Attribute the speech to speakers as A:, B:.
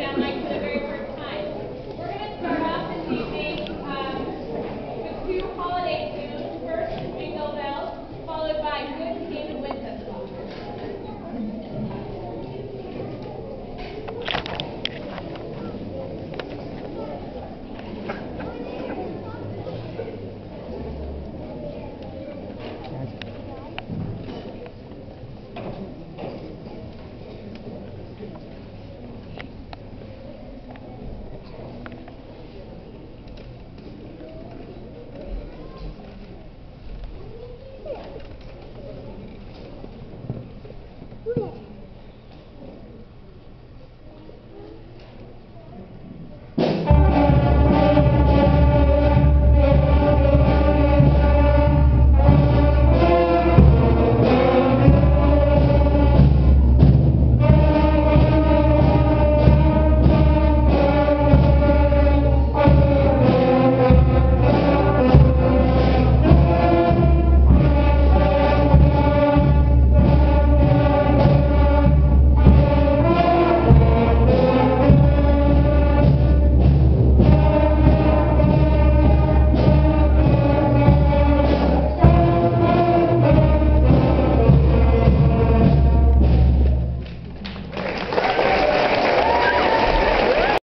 A: sound like for the very first time. We're going to start off this evening with two holiday tunes. First is Jingle Bells, followed by Good King Wenceslas.
B: Yeah.